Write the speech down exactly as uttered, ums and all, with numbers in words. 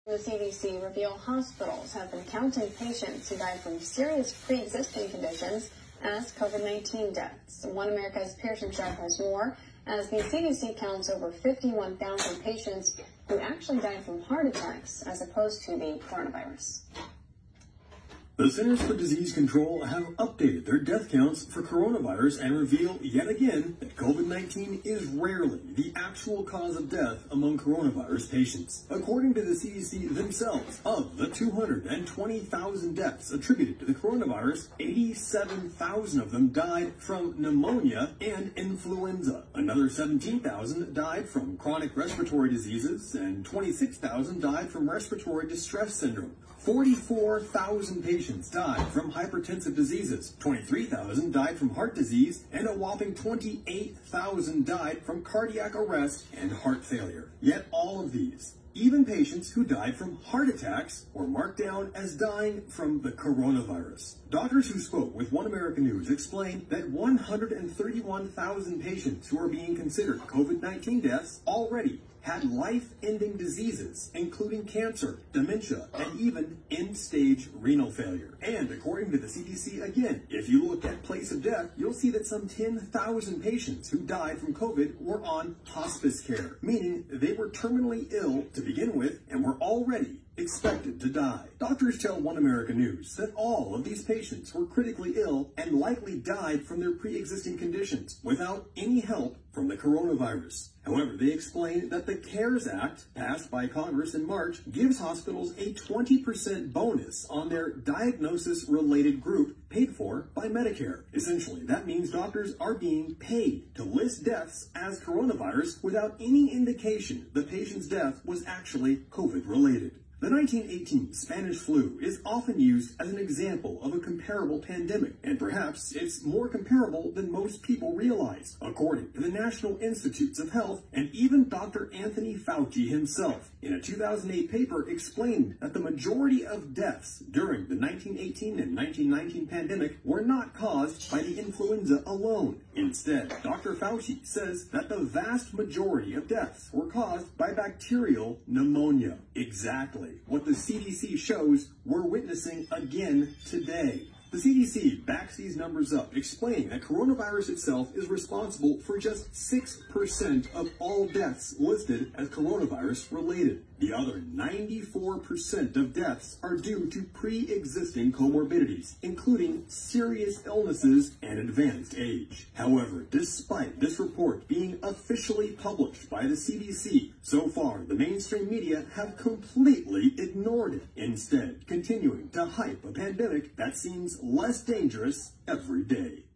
The C D C revealed hospitals have been counting patients who died from serious pre-existing conditions as COVID nineteen deaths. One America's Pearson Sharp has more, as the C D C counts over fifty-one thousand patients who actually died from heart attacks as opposed to the coronavirus. The Centers for Disease Control have updated their death counts for coronavirus and reveal yet again that COVID nineteen is rarely the actual cause of death among coronavirus patients. According to the C D C themselves, of the two hundred twenty thousand deaths attributed to the coronavirus, eighty-seven thousand of them died from pneumonia and influenza. Another seventeen thousand died from chronic respiratory diseases, and twenty-six thousand died from respiratory distress syndrome. forty-four thousand patients died from hypertensive diseases, twenty-three thousand died from heart disease, and a whopping twenty-eight thousand died from cardiac arrest and heart failure. Yet all of these, even patients who died from heart attacks, were marked down as dying from the coronavirus. Doctors who spoke with One American News explained that one hundred thirty-one thousand patients who are being considered COVID nineteen deaths already had life-ending diseases, including cancer, dementia, and even end-stage renal failure. And according to the C D C, again, if you look at place of death, you'll see that some ten thousand patients who died from COVID were on hospice care, meaning they were terminally ill to begin with and were already expected to die. Doctors tell One American News that all of these patients were critically ill and likely died from their pre-existing conditions without any help from the coronavirus. However, they explain that the CARES Act, passed by Congress in March, gives hospitals a twenty percent bonus on their diagnosis-related group paid for by Medicare. Essentially, that means doctors are being paid to list deaths as coronavirus without any indication the patient's death was actually COVID-related. The nineteen eighteen Spanish flu is often used as an example of a comparable pandemic, and perhaps it's more comparable than most people realize, according to the National Institutes of Health and even Doctor Anthony Fauci himself. In a two thousand eight paper, explained that the majority of deaths during the nineteen eighteen and nineteen nineteen pandemic were not caused by the influenza alone. Instead, Doctor Fauci says that the vast majority of deaths were caused by bacterial pneumonia. Exactly what the C D C shows we're witnessing again today. The C D C backs these numbers up, explaining that coronavirus itself is responsible for just six percent of all deaths listed as coronavirus related. The other ninety-four percent of deaths are due to pre-existing comorbidities, including serious illnesses and advanced age. However, despite this report being officially published by the C D C, so far the mainstream media have completely ignored it, instead continuing to hype a pandemic that seems less dangerous every day.